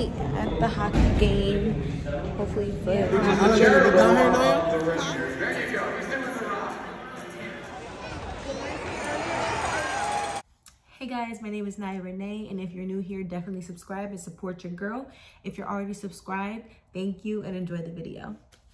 at the hockey game. Hopefully fun. Hey guys, my name is Naya Renee, and if you're new here, definitely subscribe and support your girl. If you're already subscribed, thank you and enjoy the video.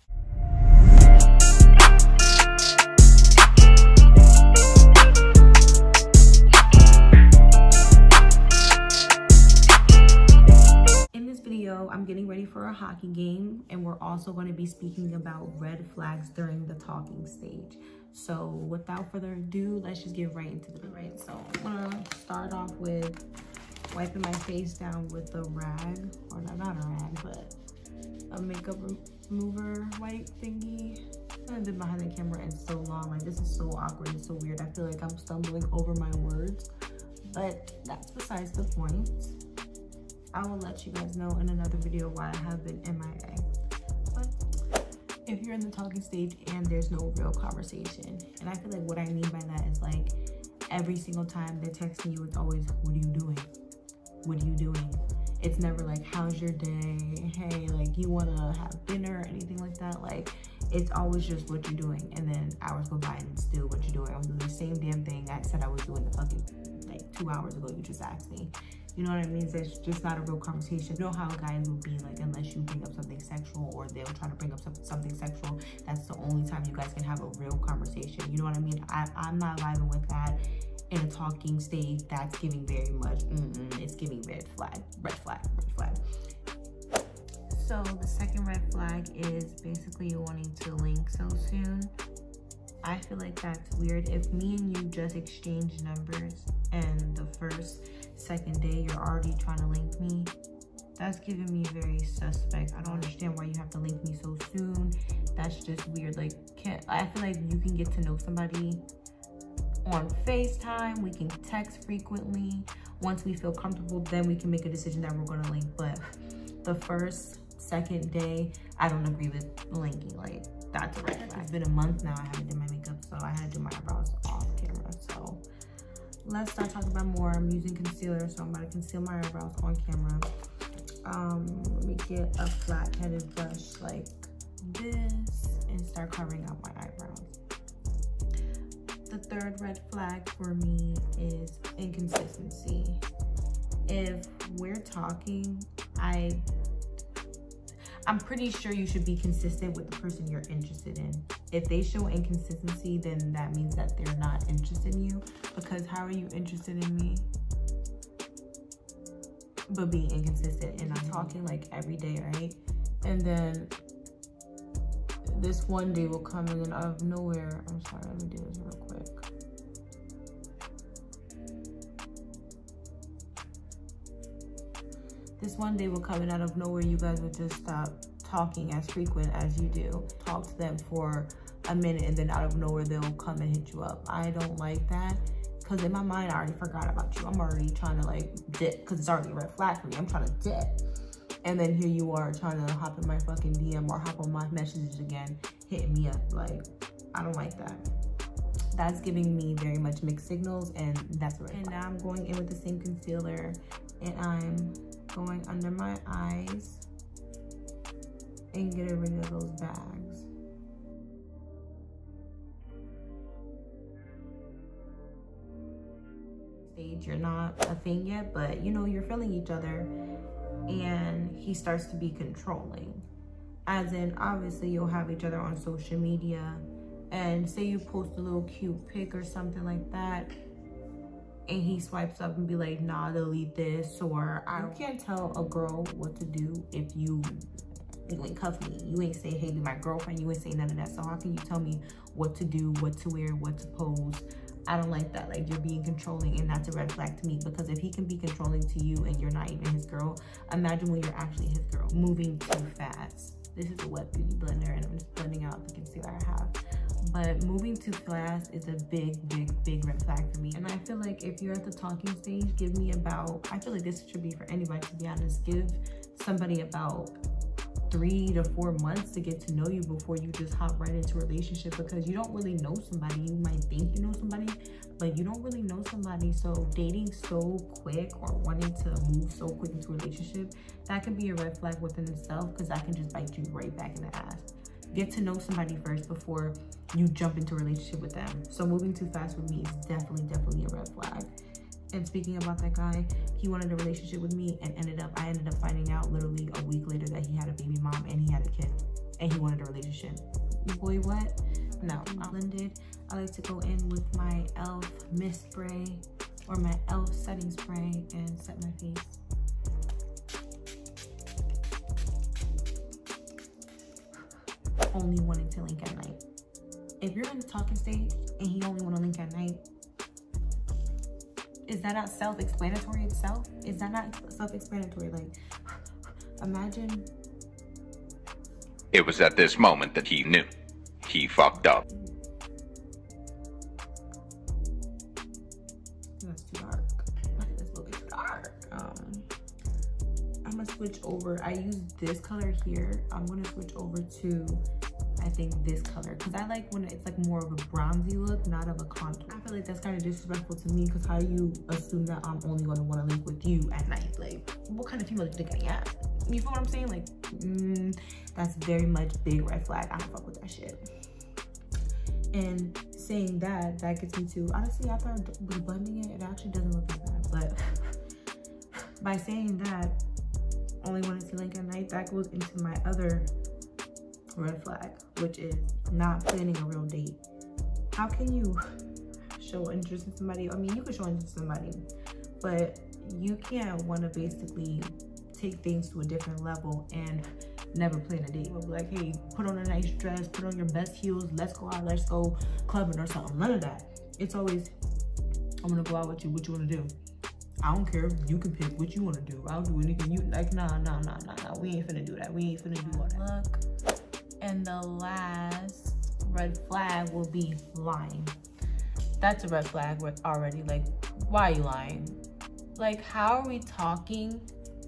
I'm getting ready for a hockey game, and we're also going to be speaking about red flags during the talking stage. So without further ado, let's just get right into the right. So I'm gonna start off with wiping my face down with a rag, or not a rag, but a makeup remover wipe thingy. I haven't been behind the camera in so long. Like, this is so awkward and so weird. I feel like I'm stumbling over my words, but that's besides the point. I will let you guys know in another video why I have been MIA. But if you're in the talking stage and there's no real conversation, and I feel like what I mean by that is, like, every single time they're texting you, it's always, what are you doing? What are you doing? It's never like, how's your day? Hey, like, you wanna have dinner or anything like that? Like, it's always just what you're doing. And then hours go by and it's still what you're doing. I was doing the same damn thing I said I was doing the fucking, like, 2 hours ago. You just asked me. You know what I mean? So it's just not a real conversation. You know how guys will be like, unless you bring up something sexual, or they'll try to bring up something sexual, that's the only time you guys can have a real conversation. You know what I mean? I'm not vibing with that in a talking stage. That's giving very much, it's giving red flag. So the second red flag is basically wanting to link so soon. I feel like that's weird. If me and you just exchange numbers and the second day you're already trying to link me, that's giving me very suspect. I don't understand why you have to link me so soon. That's just weird. Like, I feel like you can get to know somebody on FaceTime. We can text frequently. Once we feel comfortable, then we can make a decision that we're gonna link. But the second day, I don't agree with linking. Like, that's a red flag. It's been a month now. I haven't done my makeup, so I had to do my eyebrows off camera. So let's start talking about more. I'm using concealer, so I'm going to conceal my eyebrows on camera. Let me get a flat-headed brush like this and start covering up my eyebrows. The third red flag for me is inconsistency. If we're talking, I'm pretty sure you should be consistent with the person you're interested in. If they show inconsistency, then that means that they're not interested in you. Because how are you interested in me but being inconsistent? And I'm talking like every day, right? And then this one day will come, and then out of nowhere, I'm sorry, let me do this real quick. This one day will come, and out of nowhere, you guys will just stop talking as frequent as you do. Talk to them for a minute, and then out of nowhere, they'll come and hit you up. I don't like that, because in my mind, I already forgot about you. I'm already trying to, like, dip, because it's already a red flag for me. I'm trying to dip. And then here you are trying to hop in my fucking DM or hop on my messages again, hitting me up. Like, I don't like that. That's giving me very much mixed signals, and that's right. And now I'm going in with the same concealer, and I'm going under my eyes and getting rid of those bags. Stage, you're not a thing yet, but you know, you're feeling each other, and he starts to be controlling. As in, obviously, you'll have each other on social media, and say you post a little cute pic or something like that, and he swipes up and be like, nah, delete this, or you can't tell a girl what to do if you ain't cuff me. You ain't say, hey, be my girlfriend. You ain't say none of that. So how can you tell me what to do, what to wear, what to pose? I don't like that. Like, you're being controlling, and that's a red flag to me, because if he can be controlling to you and you're not even his girl, imagine when you're actually his girl. Moving too fast. This is a wet beauty blender, and I'm just blending out the concealer I have. But moving too fast is a big red flag for me. And I feel like if you're at the talking stage, give me about, I feel like this should be for anybody, to be honest, give somebody about 3 to 4 months to get to know you before you just hop right into a relationship, because you don't really know somebody. You might think you know somebody, but you don't really know somebody. So dating so quick or wanting to move so quick into a relationship, that can be a red flag within itself, because that can just bite you right back in the ass. Get to know somebody first before you jump into a relationship with them. So moving too fast with me is definitely a red flag. And speaking about that guy, he wanted a relationship with me, and I ended up finding out literally a week later that he had a baby mom and he had a kid, and he wanted a relationship. Boy, what? No, I'm blended. I like to go in with my e.l.f. mist spray or my e.l.f. setting spray and set my face. Only wanting to link at night. If you're in the talking stage and he only want to link at night, is that not self-explanatory itself? Is that not self-explanatory? Like, imagine. It was at this moment that he knew. He fucked up. That's too dark. That's a little bit too dark. I'm gonna switch over. I use this color here. I'm gonna switch over to, I think, this color, because I like when it's like more of a bronzy look, not of a contour. I feel like that's kind of disrespectful to me, because how do you assume that I'm only going to want to link with you at night? Like, what kind of female do you think I am? You feel what I'm saying? Like, that's very much big red flag. I don't fuck with that shit. And saying that gets me to, honestly, after I was blending it, it actually doesn't look that bad. But by saying that, only wanted to link at night, that goes into my other red flag, which is not planning a real date. How can you show interest in somebody? I mean, you can show interest in somebody, but you can't want to basically take things to a different level and never plan a date. We'll be like, hey, put on a nice dress, put on your best heels, let's go out, let's go clubbing or something. None of that. It's always, I'm gonna go out with you, what you wanna do? I don't care, you can pick what you wanna do. I'll do anything you like. Nah, we ain't finna do that. We ain't finna do all that. Look. And the last red flag will be lying. That's a red flag already. Like, why are you lying? Like, how are we talking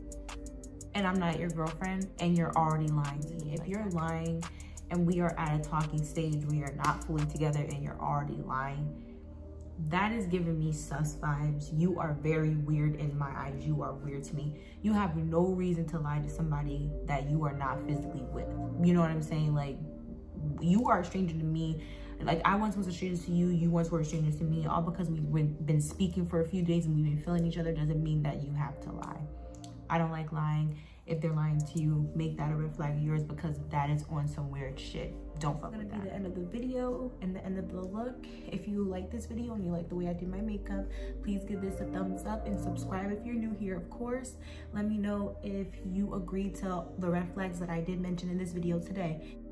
and I'm not your girlfriend and you're already lying to me? If you're lying and we are at a talking stage, we are not fully together and you're already lying, that is giving me sus vibes. You are very weird in my eyes. You are weird to me. You have no reason to lie to somebody that you are not physically with. You know what I'm saying? Like, you are a stranger to me. Like, I once was a stranger to you. You once were a stranger to me. All because we've been speaking for a few days and we've been feeling each other doesn't mean that you have to lie. I don't like lying. If they're lying to you, make that a red flag of yours, because that is on some weird shit. Don't fuck with that. That's gonna be the end of the video and the end of the look. If you like this video and you like the way I did my makeup, please give this a thumbs up and subscribe if you're new here, of course. Let me know if you agree to the red flags that I did mention in this video today.